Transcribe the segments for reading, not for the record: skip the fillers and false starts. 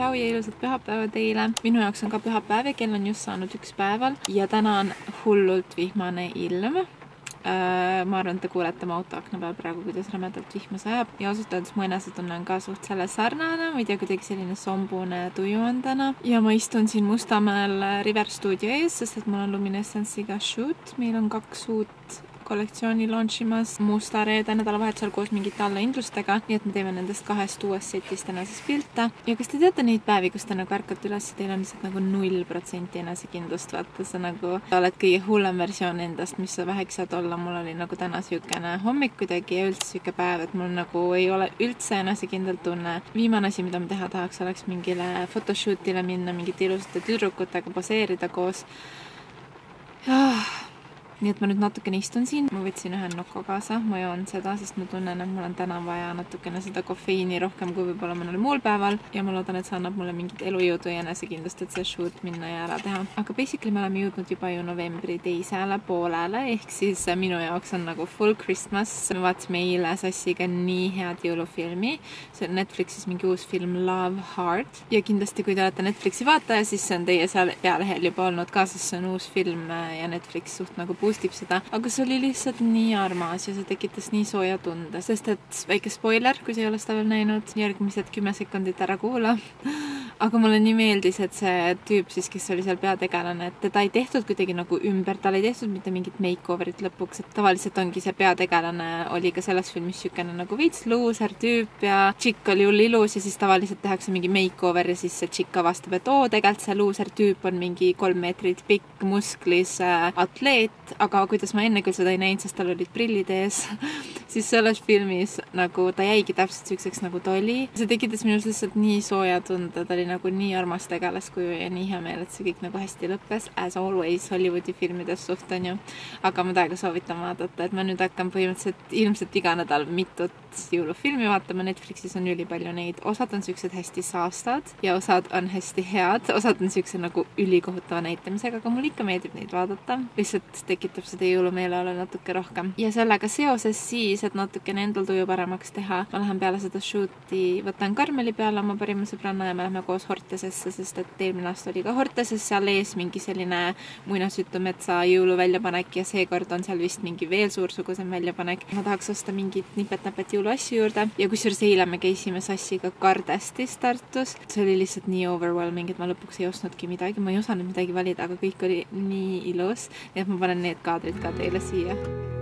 tšau ja ilusat pühapäeva teile. Minu jaoks on ka pühapäev ja kell on just saanud 1 päeval ja täna on hullult vihmane ilm. Ma arvan, et te kuulete mu autoakna peal praegu, kuidas rämedalt vihma sajab ja ausalt öeldes mu enesetunne on ka suht selle sarnane, ma ei tea, kuidagi selline sombune tuju on täna ja ma istun siin Mustamäel River Studio ees, sest et mul on Luminescence'iga shoot, meil on 2 uut kollektsiooni launchimas Musta Reede nädalavahetusel koos mingite allahindlustega, nii et me teeme nendest 2 uuest setist tänases pilte. Ja kas te teate neid päevi, kus te nagu ärkate üles ja teil on lihtsalt nagu 0% enesekindlust, vaata sa nagu oled kõige hullem versioon endast, mis sa väheks saad olla. Mul oli nagu täna siukene hommik kuidagi ja üldse siuke päev, et mul nagu ei ole üldse enesekindlalt tunne. Viimane asi, mida ma teha tahaks, oleks mingile photoshootile minna, mingite ilusate tüdrukutega poseerida koos. Nii et ma nüüd natukene istun siin, ma võtsin ühe noko kaasa, ma joon seda, sest ma tunnen, et mul on täna vaja natukene seda kofeiini rohkem kui võib-olla mõnel muul päeval ja ma loodan, et see annab mulle mingit elujõudu ja enesekindlust, et see shoot minna ja ära teha. Aga basically me oleme jõudnud juba ju novembri teisele poolele, ehk siis minu jaoks on nagu full Christmas. Me vaatasime eile Sassiga nii head jõulufilmi, see on Netflixis mingi uus film Love Heart ja kindlasti kui te olete Netflixi vaataja, siis see on teie seal pealehel juba olnud ka, sest see on uus film ja Netflix suht nagu boostib seda, aga see oli lihtsalt nii armas ja see tekitas nii sooja tunde, sest et väike spoiler, kui sa ei ole seda veel näinud, järgmised 10 sekundit ära kuula. Aga mulle nii meeldis, et see tüüp siis, kes oli seal peategelane, et teda ei tehtud kuidagi nagu ümber, tal ei tehtud mitte mingit makeoverit lõpuks, et tavaliselt ongi see peategelane, oli ka selles filmis sükene nagu veits luuser tüüp ja tšikk oli hull ilus ja siis tavaliselt tehakse mingi makeover ja siis see tšikk avastab, et tegelikult see luuser tüüp on mingi 3 meetrit pikk, musklis atleet, aga kuidas ma enne küll seda ei näinud, sest tal olid prillid ees, siis selles filmis nagu ta jäigi täpselt süükseks nagu ta oli. See tekitas minus lihtsalt nii sooja tunde, ta oli nagu nii armas tegelaskuju ja nii hea meel, et see kõik nagu hästi lõppes, as always Hollywoodi filmides suht on ju. Aga ma täiega soovitan vaadata, et ma nüüd hakkan põhimõtteliselt ilmselt iga nädal mitut jõulufilmi vaatama, Netflixis on ülipalju neid, osad on süüksed hästi saastad ja osad on hästi head, osad on süüksed nagu ülikohutava näitamisega, aga mul ikka meeldib neid vaadata, lihtsalt tekitab seda jõulumeeleolu natuke rohkem. Ja sellega seoses siis, et natukene endal tuju paremaks teha, ma lähen peale seda shooti, võtan Karmeli peale oma parima sõbranna ja me lähme koos Hortesesse, sest et eelmine aasta oli ka Horteses seal ees mingi selline muinasjutumetsa jõulu väljapanek ja seekord on seal vist mingi veel suursugusem väljapanek. Ma tahaks osta mingit nipet-näpet jõuluasju juurde ja kusjuures eile me käisime Sassiga Kardestis Tartus. See oli lihtsalt nii overwhelming, et ma lõpuks ei ostnudki midagi, ma ei osanud midagi valida, aga kõik oli nii ilus, nii et ma panen need kaadrid ka teile siia.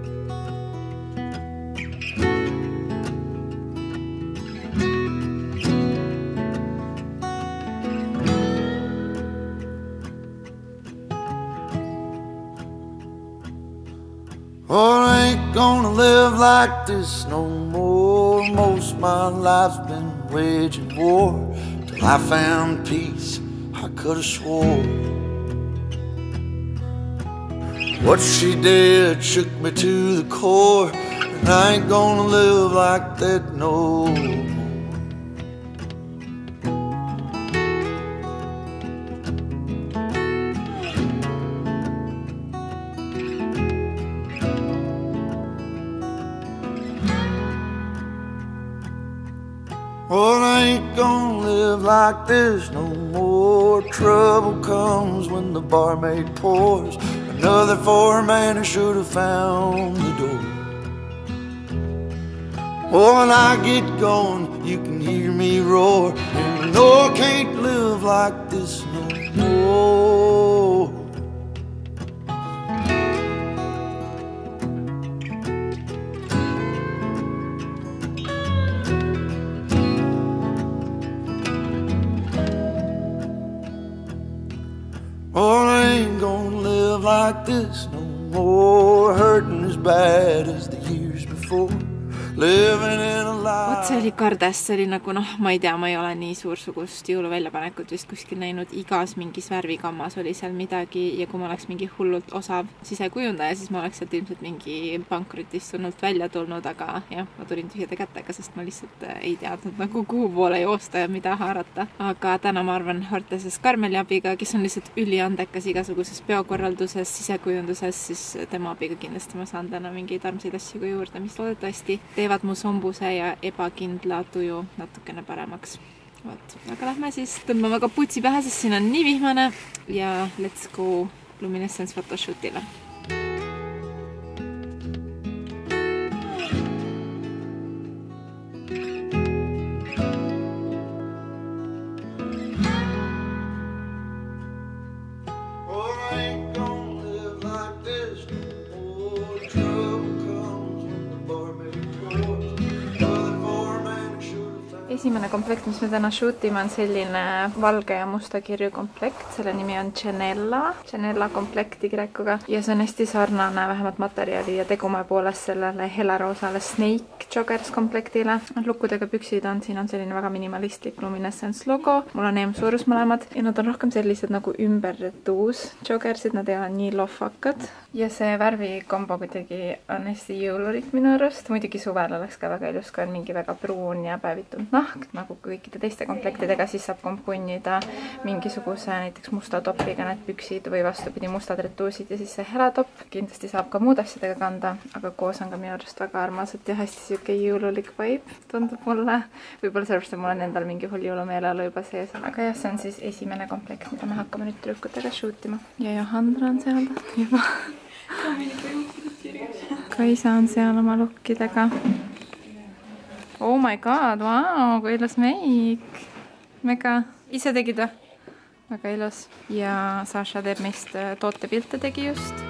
Oh, I ain't gonna live like this no more. Most of my life's been waging war till I found peace, I could have swore. What she did shook me to the core, and I ain't gonna live like that no more. Well, I ain't gonna live like this no more. Trouble comes when the barmaid pours another for a man who should have found the door. Oh, when I get going, you can hear me roar, and you know I can't live like this no more. Oh, I ain't gonna live like this no more, hurting as bad as the years before. Vot see oli Kardes, see oli nagu ma ei tea, ma ei ole nii suursugust jõuluväljapanekut vist kuskil näinud, igas mingis värvikammas oli seal midagi ja kui ma oleks mingi hullult osav sisekujundaja, siis ma oleks sealt ilmselt mingi pankrutist tulnud välja tulnud, aga jah, ma tulin tühjade kätega, sest ma lihtsalt ei teadnud nagu kuhu poole joosta ja mida haarata. Aga täna ma arvan Horteses Karmeli abiga, kes on lihtsalt üliandekas igasuguses peokorralduses, sisekujunduses, siis tema abiga kindlasti ma saan täna mingeid armsaid asju juurde, mis loodetavasti teevad mu sombuse ja ebakindla tuju natukene paremaks. Vaat, aga lähme siis tõmbame kaputsi pähe, sest siin on nii vihmane ja let's go Luminescence photoshootile. Esimene komplekt, mis me täna shootime, on selline valge ja musta kirju komplekt. Selle nimi on Chanella komplekt Y-ga ja see on hästi sarnane vähemalt materjali ja tegume poolest sellele heleroosale Snake Joggers komplektile. Lukkudega püksid on, siin on selline väga minimalistlik Luminescence logo. Mul on suurus mõlemad ja nad on rohkem sellised nagu ümberretuus joggersid, nad ei ole nii lohvakad. Ja see värvikombo kuidagi on hästi jõululik minu arust. Muidugi suvel oleks ka väga ilus, kui on mingi väga pruun ja päevitunud nahk, nagu kõikide teiste komplektidega, siis saab kompunnida mingisuguse näiteks musta topiga need püksid või vastupidi mustad retuusid ja siis see hele top. Kindlasti saab ka muud asjadega kanda, aga koos on ka minu arust väga armas, et ja hästi siuke jõululik vibe tundub mulle. Võib-olla sellepärast, et mul on endal mingi hull jõulumeeleolu juba sees. Aga jah, see on siis esimene komplekt, mida me hakkame nüüd tüdrukutega shootima. Ja Johandra on seal juba. Kaisa on seal oma lukkidega. Oh my god, wow, kui ilus meik. Mega, ise tegid või? Väga ilus. Ja Sasha teeb meist tootepilte tegi just.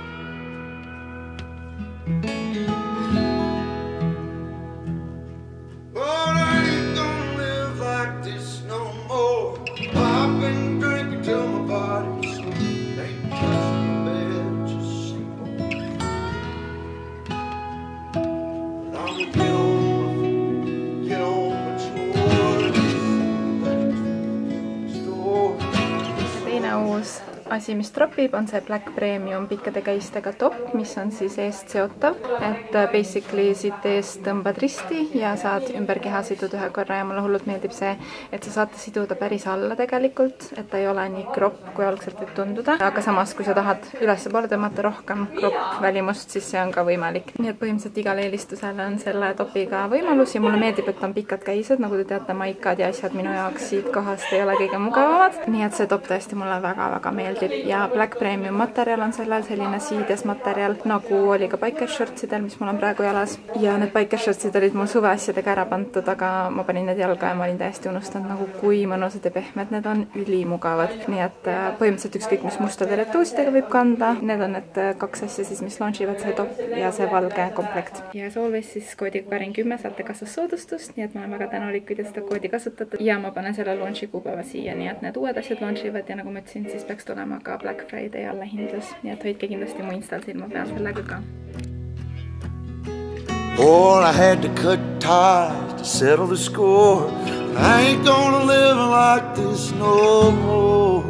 Asi, mis tropib, on see Black Premium pikkade käistega top, mis on siis eest seotav. Et basically siit eest tõmbad risti ja saad ümber keha siduda ühe korra ja mulle hullult meeldib see, et sa saate siduda päris alla tegelikult, et ta ei ole nii kropp, kui algselt võib tunduda. Aga samas, kui sa tahad üles poole tõmmata rohkem kropp välimust, siis see on ka võimalik. Nii et põhimõtteliselt igal eelistusel on selle topiga võimalus ja mulle meeldib, et on pikad käised, nagu te teate, maikad ja asjad minu jaoks siit kohast ei ole kõige mugavamad. Nii et see top tõesti mulle väga-väga meeldib. Ja Black Premium materjal on sellel selline siides materjal, nagu oli ka biker shortsidel, mis mul on praegu jalas. Ja need biker shortsid olid mul suveasjadega ära pandud, aga ma panin need jalga ja ma olin täiesti unustanud, nagu kui mõnusad ja pehmed need on, ülimugavad. Nii et põhimõtteliselt ükskõik, mis mustade retuusidega võib kanda. Need on need kaks asja siis, mis launchivad see top ja see valge komplekt. Ja as always siis koodiga Karin10 saate kassas soodustust, nii et ma olen väga tänulik, kui te seda koodi kasutate. Ja ma panen selle launchi kuupäeva siia, nii et need uued asjad launchivad ja nagu ma ütlesin, siis peaks tulema ka Black Friday allahindlus, nii et hoidke kindlasti mu instal silma peal sellega ka. Oh, I had to cut ties to settle the score. I ain't gonna live like this no more.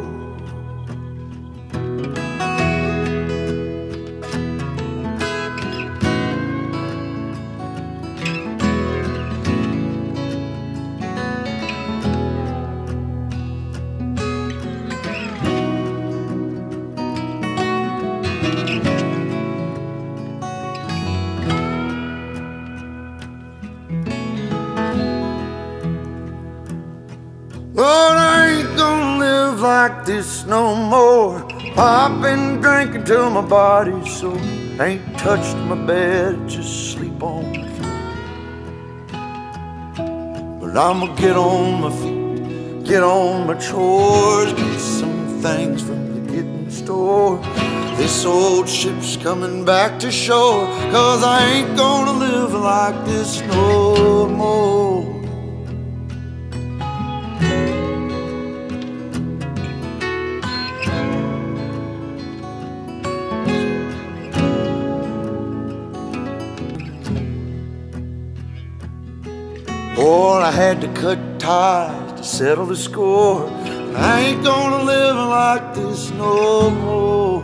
Lord, I ain't gonna live like this no more. I've been drinking till my body's sore. Ain't touched my bed, just sleep on the floor. But I'ma get on my feet, get on my chores, get some things from the getting store. This old ship's coming back to shore, 'cause I ain't gonna live like this no more. Oh, I had to cut ties to settle the score. I ain't gonna live like this no more.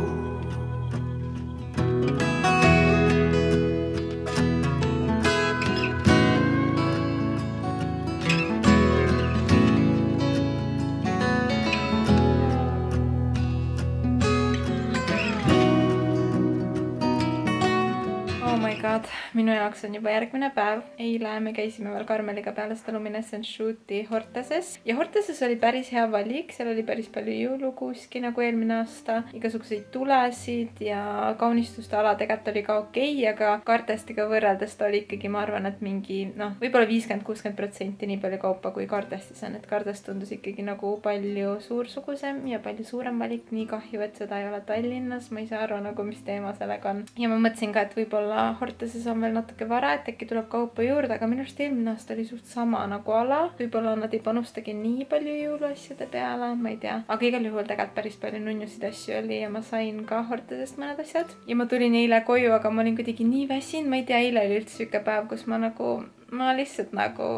god, minu jaoks on juba järgmine päev. Eile me käisime veel Karmeliga peale seda Luminescence shooti Horteses ja Horteses oli päris hea valik, seal oli päris palju jõulukuuski nagu eelmine aasta, igasuguseid tulesid ja kaunistuste ala tegelikult oli ka okei, aga Kartestiga võrreldes ta oli ikkagi, ma arvan, et mingi võib-olla 50-60% nii palju kaupa kui Kartestis on, et Kartest tundus ikkagi nagu palju suursugusem ja palju suurem valik, nii kahju, et seda ei ole Tallinnas, ma ei saa aru nagu, mis teema sellega on. Ja ma mõtlesin ka, et võib-olla Horteses on veel natuke vara, et äkki tuleb kaupa juurde, aga minu arust eelmine aasta oli suht sama nagu ala. Võib-olla nad ei panustagi nii palju jõuluasjade peale, ma ei tea. Aga igal juhul tegelikult päris palju nunnusid asju oli ja ma sain ka Hortesest mõned asjad. Ja ma tulin eile koju, aga ma olin kuidagi nii väsin, ma ei tea, eile oli üldse siuke päev, kus ma lihtsalt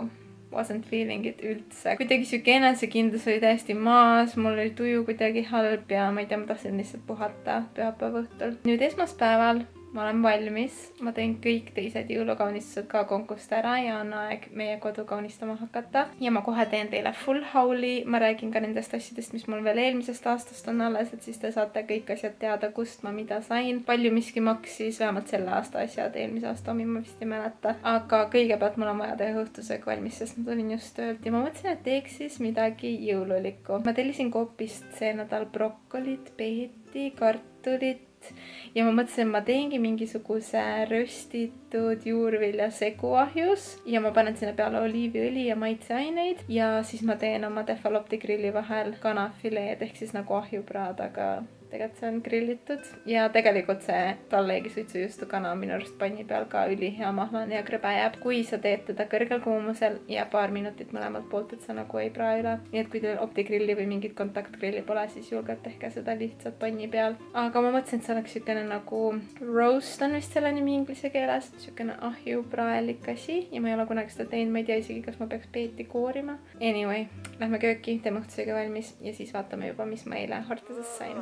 wasn't feeling it üldse. Kuidagi siuke enesekindlus oli täiesti maas, mul oli tuju kuidagi halb ja ma ei tea, ma tahtsin lihtsalt puhata pühapäeva õhtul. Nüüd esmaspäeval ma olen valmis, ma teen kõik teised jõulukaunistused ka konkust ära ja on aeg meie kodu kaunistama hakata. Ja ma kohe teen teile full hauli, ma räägin ka nendest asjadest, mis mul veel eelmisest aastast on alles, et siis te saate kõik asjad teada, kust ma mida sain. Palju miski maksis, vähemalt selle aasta asjad, eelmise aasta omi ma vist ei mäleta. Aga kõigepealt mul on vaja teha õhtusöök valmis, sest ma tulin just töölt ja ma mõtlesin, et teeks siis midagi jõululikku. Ma tellisin Coopist see nädal brokkolit, peeti, kartulit ja ma mõtlesin, ma teengi mingisuguse röstitud juurvilja seguahjus ja ma panen sinna peale oliiviõli ja maitseaineid ja siis ma teen oma Defalopti grilli vahel kanafileed ehk siis nagu ahjupraad, aga tegelikult see on grillitud ja tegelikult see tallegi suitsujuustu kana on minu arust panni peal ka ülihea mahlane ja krõbe jääb, kui sa teed teda kõrgel kuumusel ja paar minutit mõlemalt poolt, et sa nagu ei praa üle. Nii et kui teil optigrilli või mingit kontaktgrilli pole, siis julgelt tehke seda lihtsalt panni peal. Aga ma mõtlesin, et see oleks siukene nagu roast on vist selle nimi inglise keeles, siukene ahjupraelik asi ja ma ei ole kunagi seda teinud, ma ei tea isegi, kas ma peaks peeti koorima. Anyway, lähme kööki, teeme õhtusöögi valmis ja siis vaatame juba, mis ma eile Horteses sain.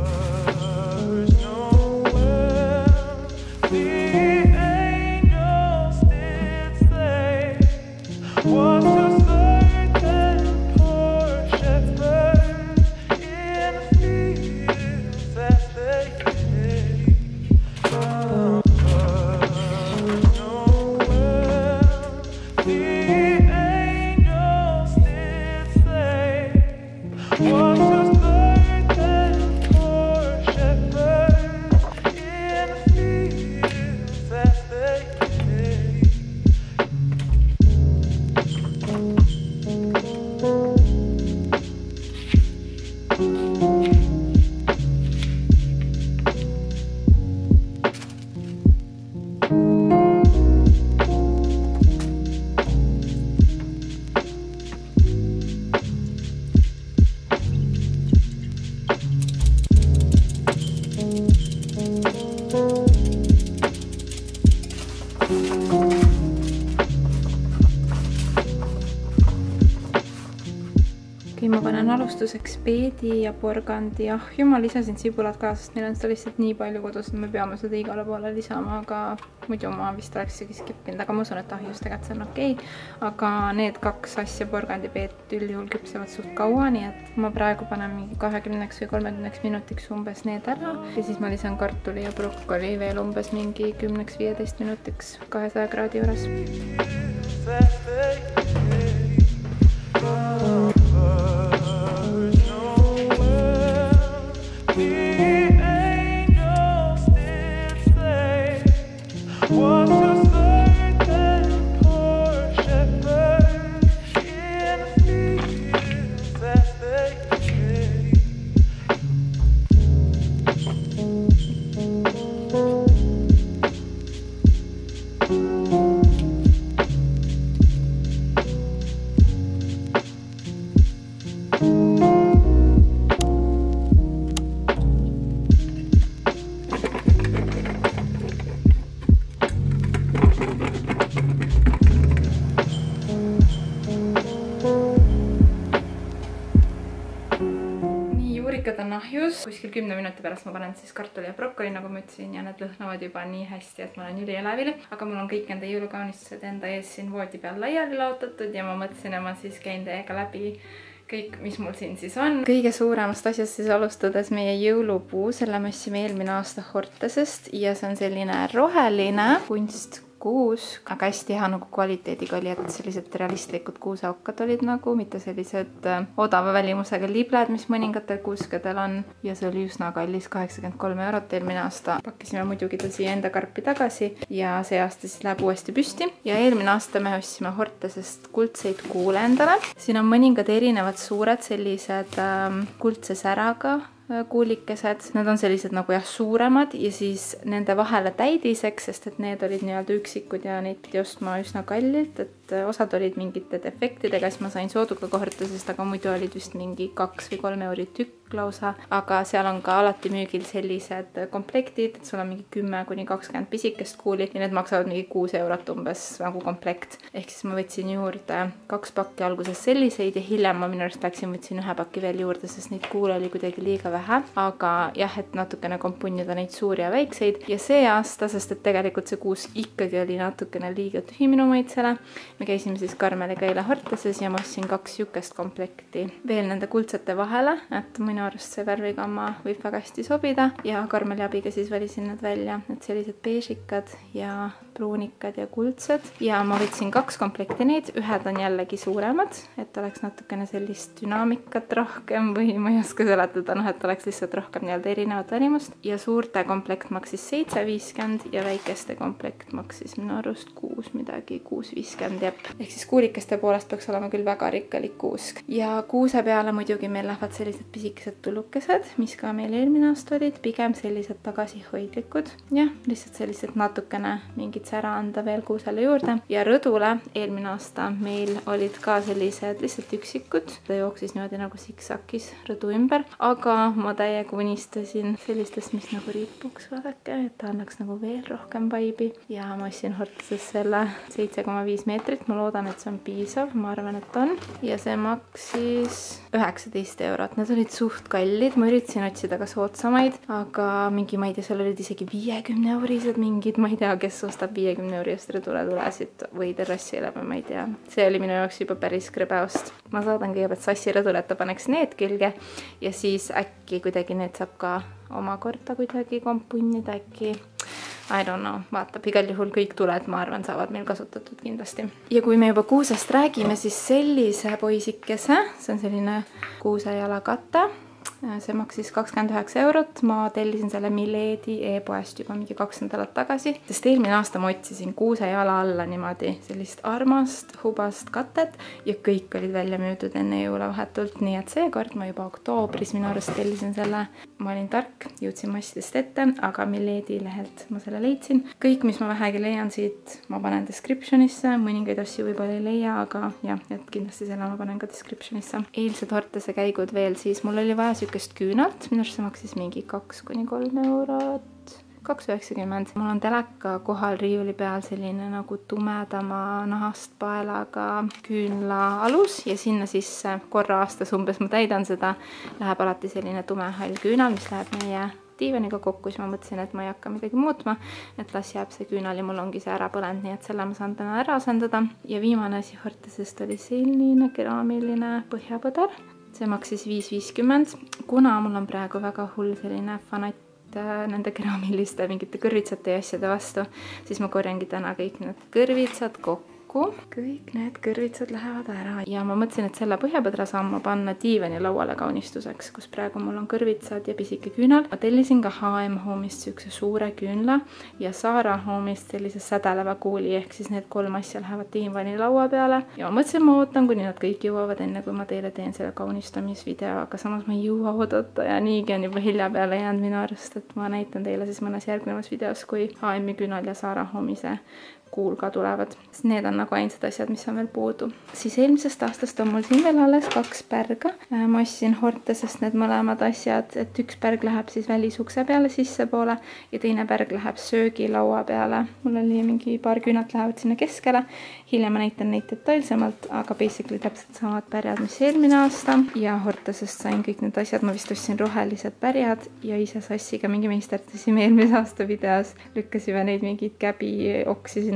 Ma panen alustuseks peedi ja porgandi ahju. Ma lisasin sibulat ka, sest meil on seda lihtsalt nii palju kodus, et me peame seda igale poole lisama, aga muidu ma vist oleks isegi skippinud, aga ma usun, et ahjus tegelikult see on okei. Aga need kaks asja, porgandi ja peet üldjuhul küpsevad suht kaua, nii et ma praegu panen mingi 20 või 30 minutiks umbes need ära. Ja siis ma lisan kartuli ja brokkoli veel umbes mingi 10-15 minutiks 200 kraadi juures. Kuskil 10 minuti pärast ma panen siis kartuli ja brokkoli, nagu ma ütlesin, ja need lõhnavad juba nii hästi, et ma olen ülielevil. Aga mul on kõik enda jõulukaunistused enda ees siin voodi peal laiali laotatud ja ma mõtlesin, et ma siis käin teiega läbi kõik, mis mul siin siis on. Kõige suuremast asjast siis alustades meie jõulupuu, selle me ostsime eelmine aasta Hortesest ja see on selline roheline kunstkuus, aga hästi hea nagu kvaliteediga oli, et sellised realistlikud kuuseokkad olid nagu, mitte sellised odava välimusega libled, mis mõningatel kuuskedel on ja see oli üsna kallis, 83 eurot eelmine aasta. Pakkisime muidugi ta siia enda karpi tagasi ja see aasta siis läheb uuesti püsti ja eelmine aasta me ostsime Hortesest kuldseid kuule endale. Siin on mõningad erinevad suured sellised kuldse säraga kuulikesed, need on sellised nagu jah suuremad ja siis nende vahele täidiseks, sest et need olid nii-öelda üksikud ja neid pidi ostma üsna kallilt, et osad olid mingite defektidega, siis ma sain sooduga Hortesest, aga muidu olid vist mingi 2 või 3 euri tükk lausa, aga seal on ka alati müügil sellised komplektid, et sul on mingi 10 kuni 20 pisikest kuuli ja need maksavad mingi 6 eurot umbes nagu komplekt. Ehk siis ma võtsin juurde 2 pakki alguses selliseid ja hiljem ma minu arust võtsin 1 pakki veel juurde, sest neid kuule oli kuidagi liiga vähe, aga jah, et natukene kompunida neid suuri ja väikseid ja see aasta, sest et tegelikult see kuus ikkagi oli natukene liiga tühi minu maitsele. Me käisime siis Karmeliga eile Horteses ja ma ostsin 2 sihukest komplekti veel nende kuldsete vahele, et minu arust see värvigamma võib väga hästi sobida ja Karmeli abiga siis valisin need välja, et sellised beežikad ja pruunikad ja kuldsed ja ma võtsin 2 komplekti neid, ühed on jällegi suuremad, et oleks natukene sellist dünaamikat rohkem või ma ei oska seletada, et oleks lihtsalt rohkem nii-öelda erinevat välimust ja suurte komplekt maksis 7,50 ja väikeste komplekt maksis minu arust 6 midagi, 6,50 jep. Ehk siis kuulikeste poolest peaks olema küll väga rikkalik kuusk ja kuuse peale muidugi meil lähevad sellised pisikesed tulukesed, mis ka meil eelmine aasta olid, pigem sellised tagasihoidlikud. Jah, lihtsalt sellised natukene mingid sära anda veel kuusele juurde ja rõdule eelmine aasta meil olid ka sellised lihtsalt üksikud, ta jooksis niimoodi nagu siksakis rõdu ümber, aga ma täiega unistasin sellistest, mis nagu ripuks vaadake, et ta annaks nagu veel rohkem vaibi ja ma ostsin Horteses selle 7,5 meetrit, ma loodan, et see on piisav, ma arvan, et on ja see maksis 19 eurot, need olid suht kallid, ma üritasin otsida ka soodsamaid, aga mingi, ma ei tea, seal olid isegi 50 eurised mingid, ma ei tea, kes ostab 50 euri eest rõdule tulesid või terrassile või ma ei tea, see oli minu jaoks juba päris krõbeost. Ma saadan kõigepealt Sassi rõdule, et ta paneks need külge ja siis äkki kuidagi need saab ka omakorda kuidagi kompunnida äkki. I don't know, vaatab, igal juhul kõik tuled, ma arvan, saavad meil kasutatud kindlasti. Ja kui me juba kuusest räägime, siis sellise poisikese, see on selline kuusejalakate, see maksis 29 eurot, ma tellisin selle Miledi e-poest juba mingi 2 nädalat tagasi, sest eelmine aasta ma otsisin kuusejala alla niimoodi sellist armast, hubast katet ja kõik olid välja müüdud enne jõule vahetult, nii et seekord ma juba oktoobris minu arust tellisin selle. Ma olin tark, jõudsin massidest ette, aga Miledi lehelt ma selle leidsin. Kõik, mis ma vähegi leian siit, ma panen descriptionisse, mõningaid asju võib-olla ei leia, aga jah, et kindlasti selle ma panen ka descriptionisse. Eilsed Hortese käigud veel, siis mul oli vaja sükest küünalt, minu arust see maksis mingi 2 kuni 3 eurot, 2,90. Mul on teleka kohal riiuli peal selline nagu tumedama nahast paelaga küünla alus ja sinna sisse korra aastas umbes ma täidan seda, läheb alati selline tumehall küünal, mis läheb meie diivaniga kokku, siis ma mõtlesin, et ma ei hakka midagi muutma, et las jääb see küünal ja mul ongi see ära põlenud, nii et selle ma saan täna ära asendada. Ja viimane asi Hortesest oli selline keraamiline põhjapõder. See maksis 5,50. Kuna mul on praegu väga hull selline fanat nende keraamiliste mingite kõrvitsate ja asjade vastu, siis ma korjangi täna kõik need kõrvitsad kokku. Kõik need kõrvitsad lähevad ära ja ma mõtlesin, et selle põhjapõdra saan ma panna diivani lauale kaunistuseks, kus praegu mul on kõrvitsad ja pisike küünal. Ma tellisin ka H&M Home'ist sükse suure küünla ja Zara Home'ist sellise sädeleva kuuli, ehk siis need 3 asja lähevad diivani laua peale ja ma mõtlesin, ma ootan, kuni nad kõik jõuavad enne, kui ma teile teen selle kaunistamisvideo, aga samas ma ei jõua oodata ja niigi on juba hilja peale jäänud minu arust, et ma näitan teile siis mõnes järgnevas videos, kui H&M-i küünal ja Zara Home'ise kuul ka tulevad. Need on nagu ainsad asjad, mis on veel puudu. Siis eelmisest aastast on mul siin veel alles 2 pärga. Ma ostsin Hortesest need mõlemad asjad, et üks pärg läheb siis välisukse peale sissepoole ja teine pärg läheb söögilaua peale. Mul oli mingi paar küünat lähevad sinna keskele. Hiljem ma näitan neid detailsemalt, aga basically täpselt samad pärjad, mis eelmine aasta. Ja Hortesest sain kõik need asjad. Ma vist ostsin rohelised pärjad ja ise Sassiga mingi meisterdasime eelmise aasta videos. Lükkasime neid mingid käbi oksi sinna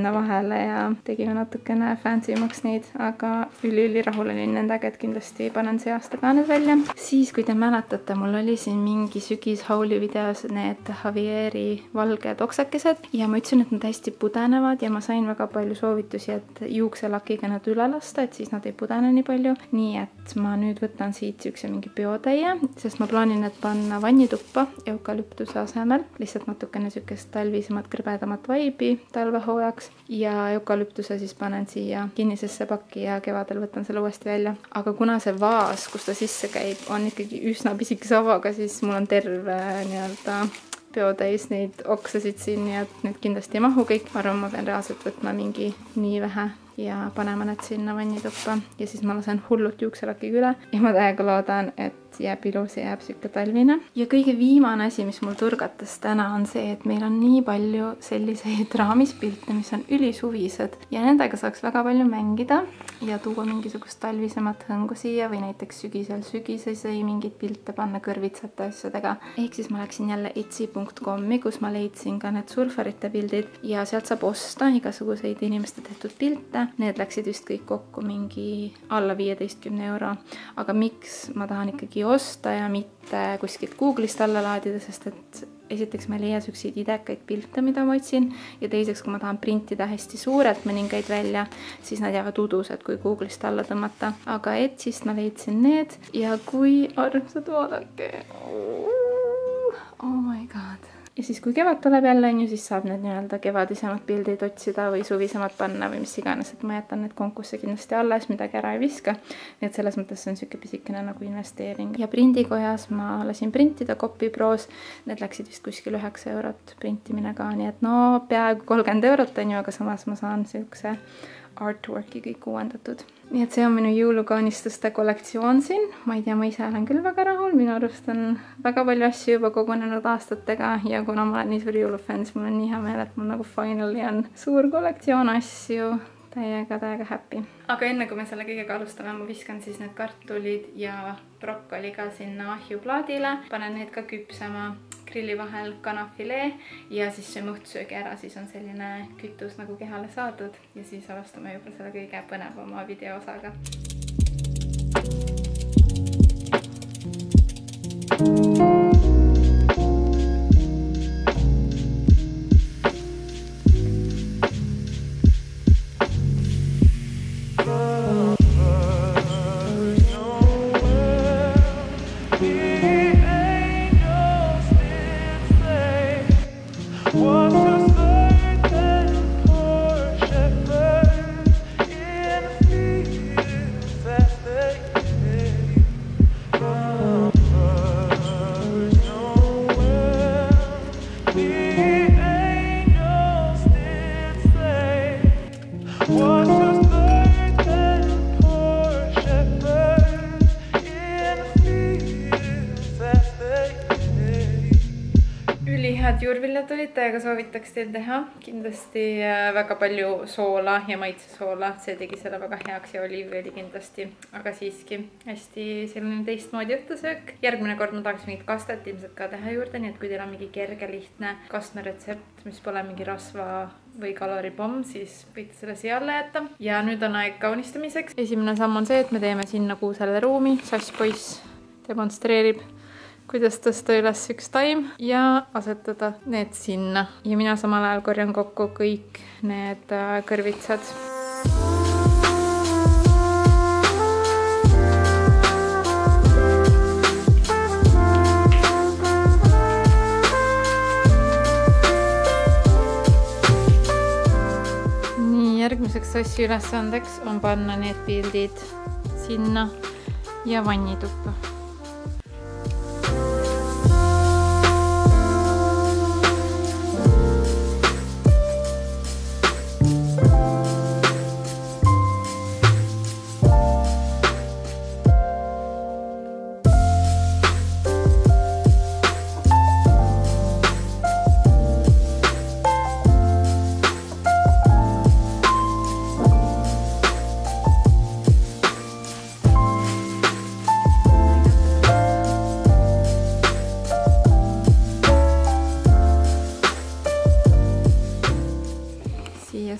sinna vahele ja tegime natukene fancy-maks neid, aga üli rahul olin nendega, et kindlasti panen see aasta ka need välja. Siis, kui te mäletate, mul oli siin mingi sügishauli videos need Javieri valged oksakesed ja ma ütlesin, et nad hästi pudenevad ja ma sain väga palju soovitusi, et juukselakiga nad üle lasta, et siis nad ei pudene nii palju. Nii et ma nüüd võtan siit siukse mingi biotäie, sest ma plaanin need panna vannituppa eukalüptuse asemel, lihtsalt natukene siukest talvisemat, krõbedamat vaibi talvehooajaks ja eukalüptuse siis panen siia kinnisesse pakki ja kevadel võtan selle uuesti välja. Aga kuna see vaas, kus ta sisse käib, on ikkagi üsna pisikese avaga, siis mul on terve nii-öelda biotäis neid oksasid siin, nii et nüüd kindlasti ei mahu kõik. Ma arvan, ma pean reaalselt võtma mingi nii vähe ja panema need sinna vannituppa ja siis ma lasen hullult juukselakiga üle ja ma täiega loodan, et jääb ilus ja jääb siuke talvine. Ja kõige viimane asi, mis mul turgatas täna, on see, et meil on nii palju selliseid raamispilte, mis on ülisuvised ja nendega saaks väga palju mängida ja tuua mingisugust talvisemat hõngu siia või näiteks sügisesi mingeid pilte panna kõrvitsate asjadega. Ehk siis ma läksin jälle etsy.com-i, kus ma leidsin ka need surfarite pildid ja sealt saab osta igasuguseid inimeste tehtud pilte. Need läksid vist kõik kokku mingi alla 15 €. Aga miks ma tahan ikkagi osta ja mitte kuskilt Google'ist alla laadida, sest et esiteks ma ei leia siukseid idekaid pilte, mida ma otsin ja teiseks, kui ma tahan printida hästi suurelt mõningaid välja, siis nad jäävad udused, kui Google'ist alla tõmmata. Aga Etsyst ma leidsin need ja kui armsad, vaadake. Oh my god. Ja siis kui kevad tuleb jälle, siis saab need nii-öelda kevadisemad pildid otsida või suvisemad panna või mis iganes, et ma jätan need konkusse kindlasti alles, midagi ära ei viska. Nii et selles mõttes see on siuke pisikene nagu investeering. Ja prindikojas ma lasin printida CopyPros, need läksid vist kuskil 9 € printimine ka, nii et no peaaegu 30 € on ju, aga samas ma saan siukse artworki kõik uuendatud. Nii et see on minu jõulukaunistuste kollektsioon siin. Ma ei tea, ma ise olen küll väga rahul. Minu arust on väga palju asju juba kogunenud aastatega ja kuna ma olen nii suur jõulufänn, siis mul on nii hea meel, et mul nagu finally on suur kollektsioon asju. Täiega happy. Aga enne kui me selle kõigega alustame, ma viskan siis need kartulid ja brokkoli ka sinna ahjuplaadile. Panen need ka küpsema grilli vahel kanafilee ja siis see mõhtusöögi ära, siis on selline kütus nagu kehale saadud ja siis alustame juba selle kõige põnevama videoosaga. Head juurviljad olid, täiega soovitaks teil teha. Kindlasti väga palju soola ja maitsesoola, see tegi selle väga heaks ja oliiviõli kindlasti, aga siiski hästi selline teistmoodi õhtusöök. Järgmine kord ma tahaks mingit kastet ilmselt ka teha juurde, nii et kui teil on mingi kerge, lihtne kastmeretsept, mis pole mingi rasva või kaloripomm, siis võite selle siia alla jätta. Ja nüüd on aeg kaunistamiseks. Esimene samm on see, et me teeme sinna kuusele ruumi. Sasspoiss demonstreerib, kuidas tõsta üles üks taim ja asetada need sinna. Ja mina samal ajal korjan kokku kõik need kõrvitsad. Nii, järgmiseks sassi ülesandeks on panna need pildid sinna ja vannituppa.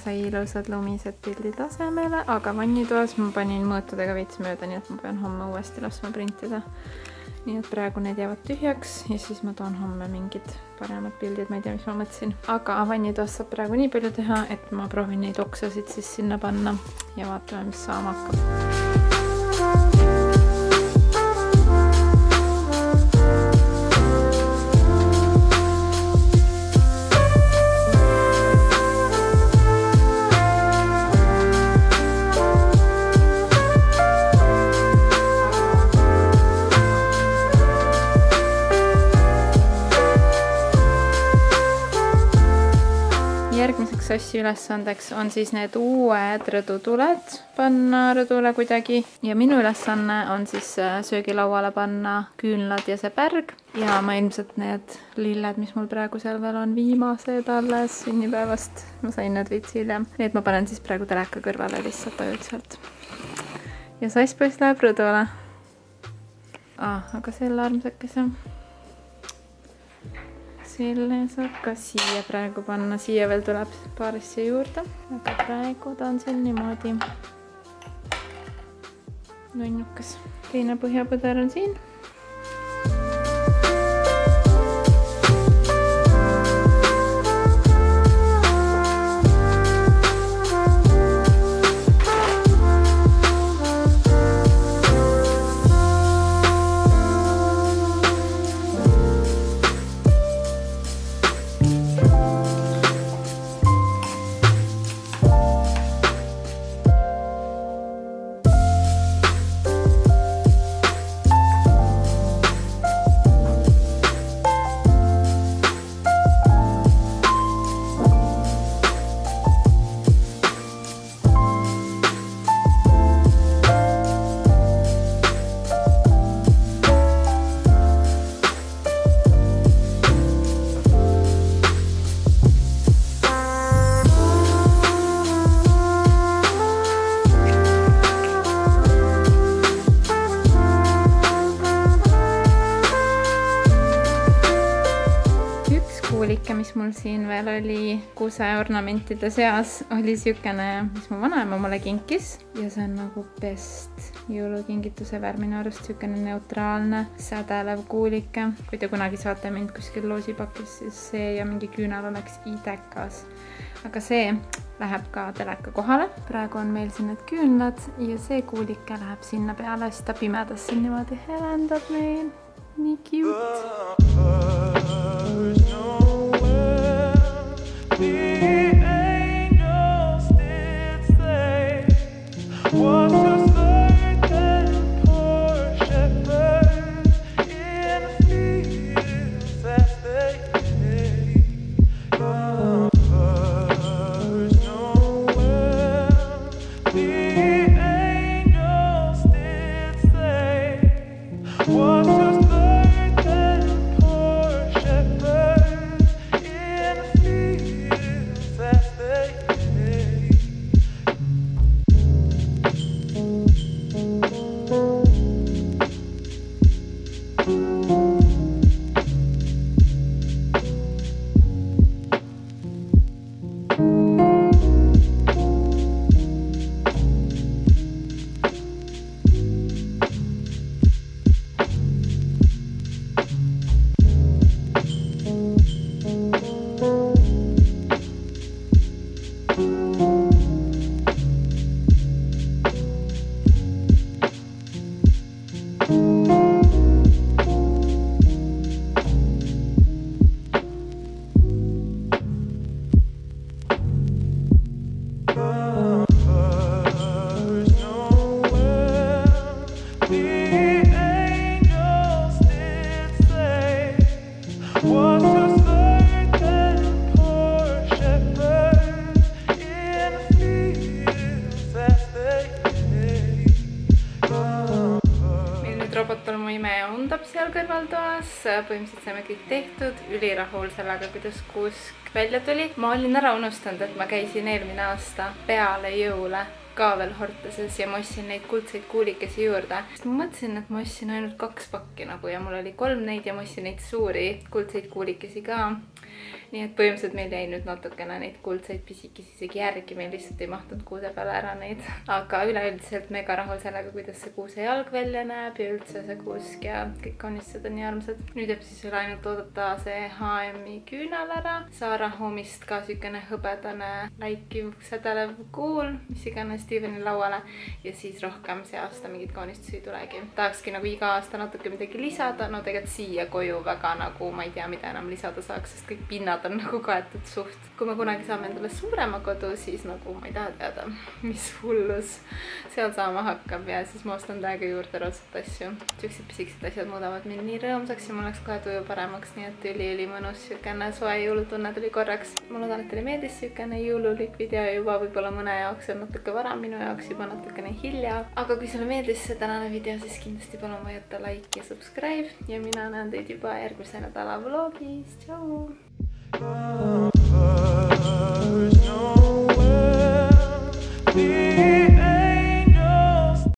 sai ilusad lumised pildid asemele, aga vannitoas ma panin mõõtudega veits mööda, nii et ma pean homme uuesti laskma printida. Nii et praegu need jäävad tühjaks ja siis ma toon homme mingid paremad pildid, ma ei tea, mis ma mõtlesin. Aga vannitoas saab praegu nii palju teha, et ma proovin neid oksasid siis sinna panna ja vaatame, mis saama hakkab. Järgmiseks asja ülesandeks on siis need uued rõdutuled panna rõdule kuidagi ja minu ülesanne on siis söögilauale panna küünlad ja see pärg ja ma ilmselt need lilled, mis mul praegu seal veel on viimased alles sünnipäevast, ma sain need veits hiljem, need ma panen siis praegu teleka kõrvale lihtsalt ajutiselt. Ja sasspoiss läheb rõdule. Aga selle armsakese. Selle saab ka siia praegu panna, siia veel tuleb paar asja juurde, aga praegu ta on siin niimoodi nunnukas. Teine põhjapõder on siin. Mis mul siin veel oli kuseornamentide seas, oli siukene, mis mu vanaema mulle kinkis ja see on nagu best jõulukingituse värv, minu arust siukene neutraalne sädelev kuulike. Kui te kunagi saate mind kuskil loosipakis, siis see ja mingi küünal oleks idekas. Aga see läheb ka teleka kohale. Praegu on meil siin need küünlad ja see kuulike läheb sinna peale, siis ta pimedas siin niimoodi helendab meil. Nii cute. The angels did say, was a certain poor shepherd in the fields as they lay. There's nowhere. The angels did say, was a certain poor shepherd in the fields as they lay. Robotol mu imeja undab seal kõrvaltoas, põhimõtteliselt saime kõik tehtud, ülirahul sellega, kuidas kuusk välja tuli. Ma olin ära unustanud, et ma käisin eelmine aasta peale jõule ka veel Horteses ja ma ostsin neid kuldseid kuulikesi juurde. Ma mõtlesin, et ma ostsin ainult 2 pakki nagu ja mul oli 3 neid ja ma ostsin neid suuri kuldseid kuulikesi ka. nii et põhimõtteliselt meil jäi nüüd natukene neid kuldseid pisikesi isegi järgi, meil lihtsalt ei mahtunud kuuse peale ära neid. Aga üleüldiselt mega rahul sellega, kuidas see kuuse jalg välja näeb ja üldse see kuusk ja kõik kaunistused on nii armsad. Nüüd jääb siis veel ainult oodata see H&M-i küünal ära. Saara Home'ist ka sükene hõbedane läikiv sädelev kuul, mis iganes Steveni lauale ja siis rohkem see aasta mingid kaunistusi ei tulegi. Tahakski nagu iga aasta natuke midagi lisada, no tegelikult siia koju väga nagu ma ei tea, mida enam lisada saaks, sest kõik pinnad on nagu kaetud suht. Kui me kunagi saame endale suurema kodu, siis nagu ma ei taha teada, mis hullus seal saama hakkab ja siis ma ostan täiega juurde raudselt asju. Siuksed pisikesed asjad muudavad mind nii rõõmsaks ja mul läks kohe tuju paremaks, nii et üli mõnus siukene soe jõulutunne tuli korraks. Ma loodan, et teile meeldis siukene jõululik video juba võib-olla mõne jaoks on natuke vara, minu jaoks juba natukene hilja. Aga kui sulle meeldis see tänane video, siis kindlasti palun vajuta like ja subscribe ja mina näen teid juba järgmise nädala vlogis. Tšau!